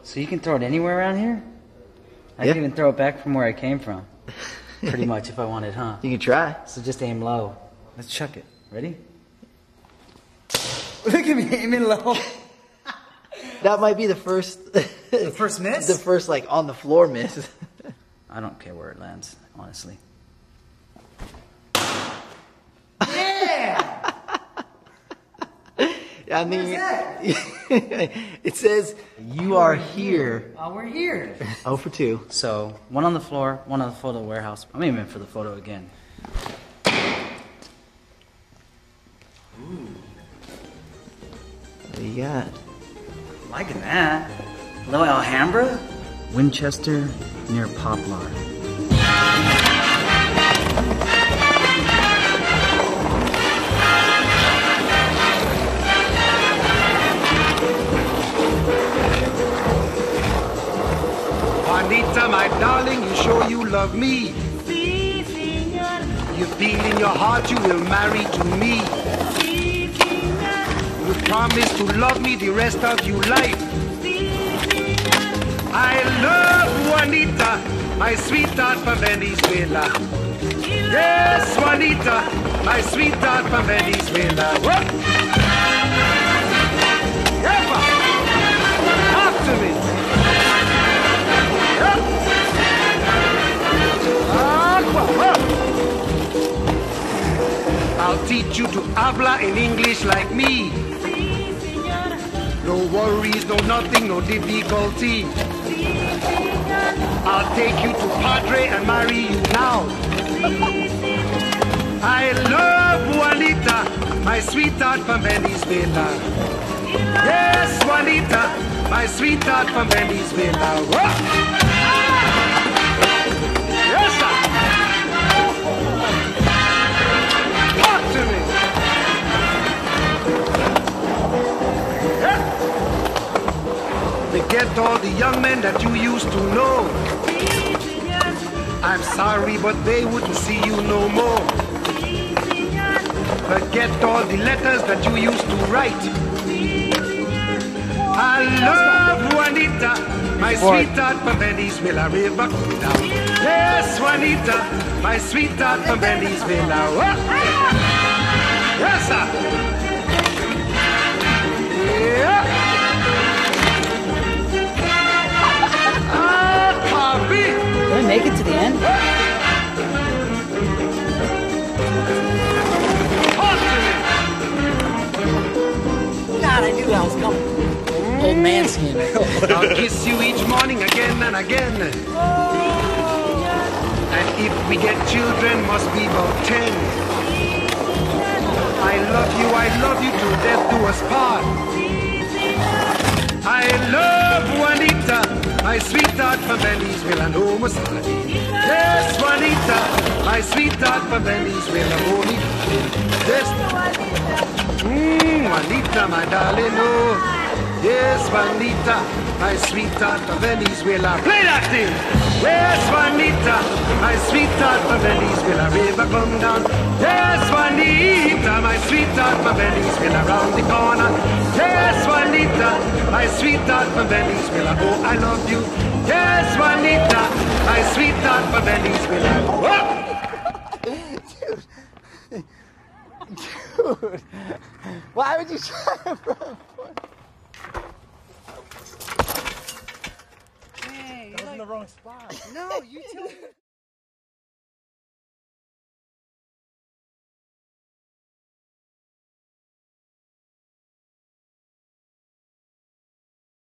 So you can throw it anywhere around here? I can even throw it back from where I came from. Pretty much if I wanted, huh? You can try. So just aim low. Let's chuck it. Ready? Look at me aiming low. That might be the first... The first miss? The first, like, on the floor miss. I don't care where it lands, honestly. Yeah! I mean, it says, you are here. Oh, we're here. 0 for 2. So, one on the floor, one on the photo warehouse. I'm aiming for the photo again. Ooh. What do you got? Liking that. Hello, Alhambra? Winchester, near Poplar. Juanita, my darling, you sure you love me? Sí, señor. You feel in your heart you will marry to me. Sí, señor. You promise to love me the rest of your life. Sí, señor. I love Juanita, my sweetheart from Venezuela. Yes, Juanita, my sweetheart from Venezuela. What? Ever. Talk to me. I'll teach you to habla in English like me. Sí, señor. No worries, no nothing, no difficulty. Sí, señor. I'll take you to Padre and marry you now. Sí, señor. I love Juanita, my sweetheart from Venezuela. Yes, Juanita, my sweetheart from Venezuela. Whoa. Yes, sir. Talk to me. Yeah. Forget all the young men that you used to know. Sí, señor. I'm sorry, but they wouldn't see you no more. Sí, señor. Forget all the letters that you used to write. Sí, señor. I love Juanita, my sweetheart from Venezuela. River down. Yes, Juanita, my sweetheart from Venezuela. Oh. Yes, sir. Yeah. Coffee. Did I make it to the end? Talk to me. God, I knew that was coming. Old man skin. I'll kiss you each morning again and again. And if we get children, must be about 10. I love you till death do us part. I love Juanita, my sweetheart from Venezuela. No mistake. Yes, Juanita, my sweetheart from Venezuela. Oh, me. Yes. Juanita, my darling. Oh. Yes, Juanita, my sweetheart from Venezuela. Play that thing! Yes, Juanita, my sweetheart from Venezuela. River come down. Yes, Juanita, my sweetheart from Venezuela. Round the corner. Yes, Juanita, my sweetheart from Venezuela. Oh, I love you. Yes, Juanita, my sweetheart from Venezuela. Dude. Dude. Why would you try to run? Hey, That was in the wrong spot. no, you tell me.